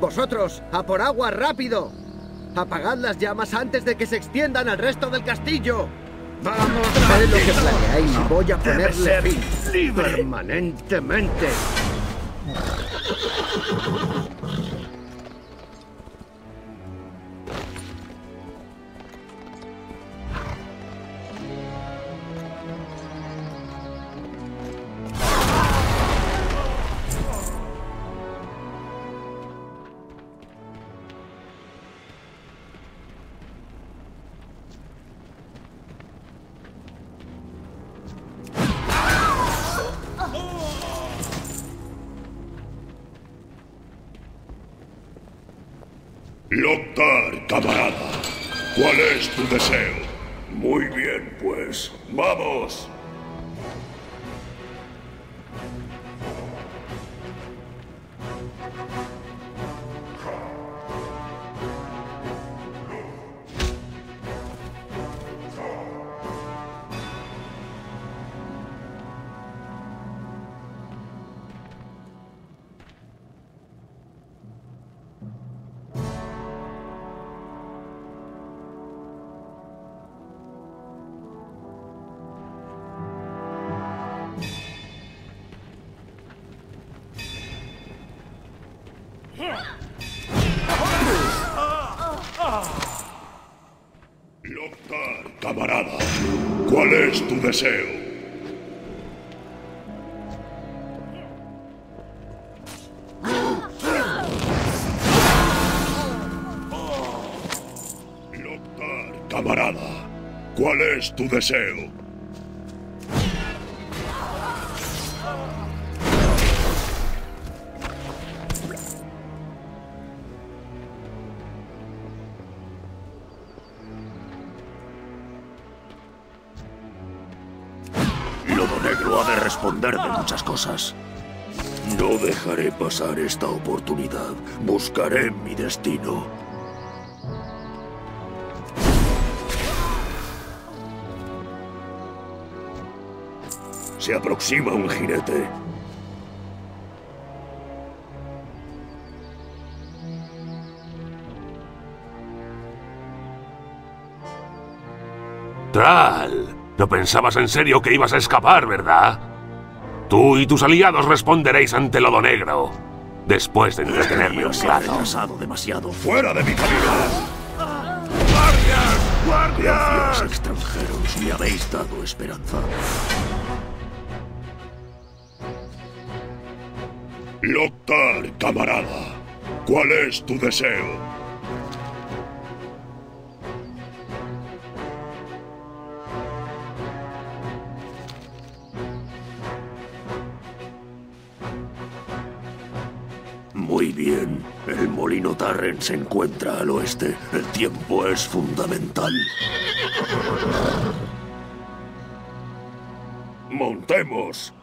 Vosotros, a por agua, rápido. Apagad las llamas antes de que se extiendan al resto del castillo. ¡Vamos, Sé lo que planeáis y voy a Debe ponerle ser fin libre. permanentemente. Loktar, camarada. ¿Cuál es tu deseo? Muy bien, pues. ¡Vamos! Loktar, camarada. ¿Cuál es tu deseo? Loktar, camarada. ¿Cuál es tu deseo? Lobo Negro ha de responder de muchas cosas. No dejaré pasar esta oportunidad. Buscaré mi destino. Se aproxima un jinete. Thrall, no pensabas en serio que ibas a escapar, ¿verdad? Tú y tus aliados responderéis ante el Lobo Negro, después de entretenerme un Se ha rato. retrasado demasiado. ¡Fuera de mi camino! Gracias, extranjeros. Me habéis dado esperanza. Loktar, camarada. ¿Cuál es tu deseo? Muy bien. El molino Tarren se encuentra al oeste. El tiempo es fundamental. Montemos.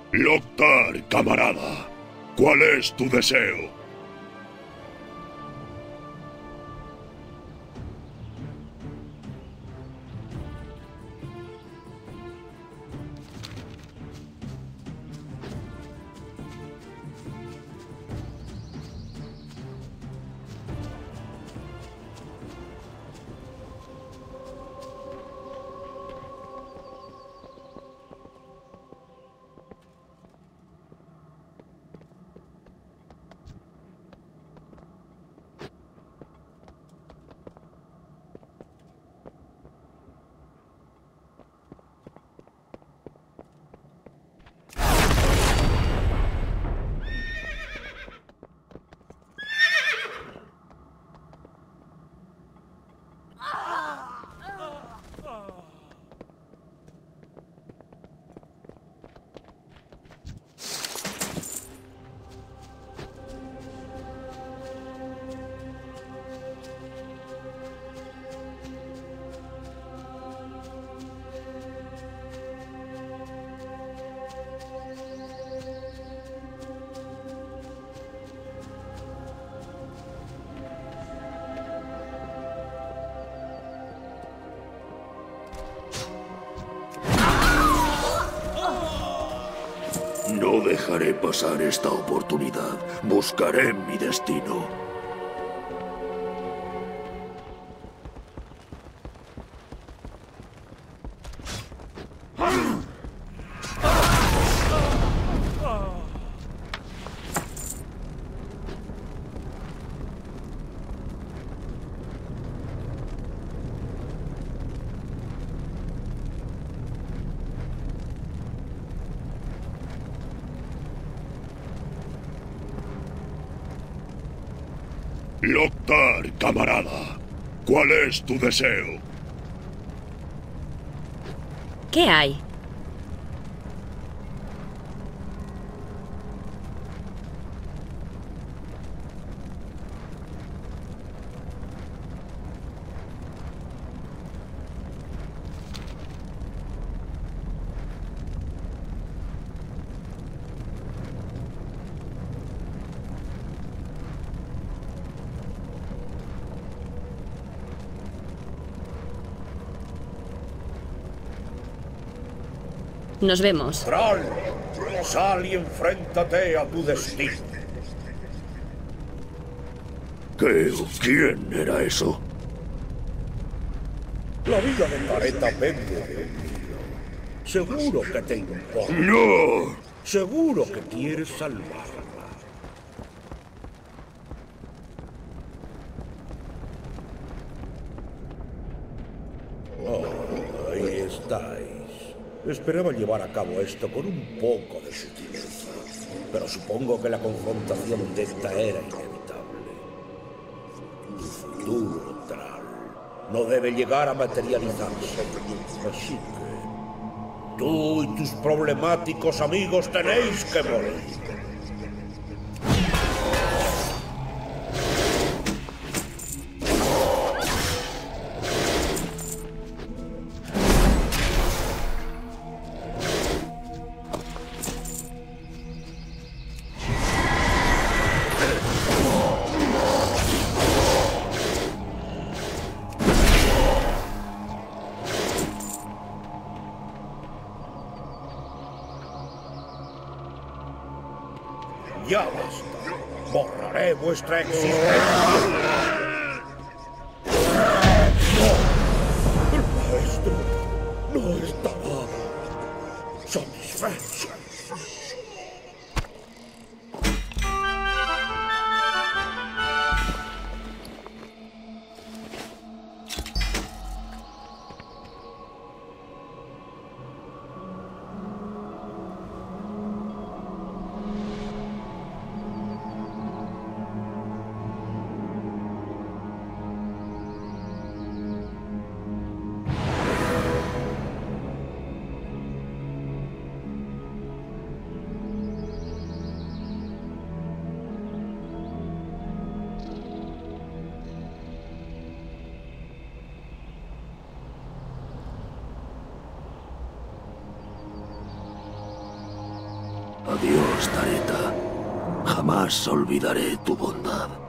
Loktar, camarada. ¿Cuál es tu deseo? No dejaré pasar esta oportunidad. Buscaré mi destino. Loktar, camarada. ¿Cuál es tu deseo? ¿Qué hay? Nos vemos. Thrall, sal y enfréntate a tu destino. ¿Qué o quién era eso? La vida de Careta pende de un hilo. Seguro que te importa. ¡No! Seguro que quieres salvarla. Oh, ahí estáis. Esperaba llevar a cabo esto con un poco de sutileza, pero supongo que la confrontación de esta era inevitable. Tu futuro, Thrall, no debe llegar a materializarse. Así que tú y tus problemáticos amigos tenéis que morir. Ya basta. Borraré vuestra existencia. El maestro no estará satisfecho. Adiós, Tareta. Jamás olvidaré tu bondad.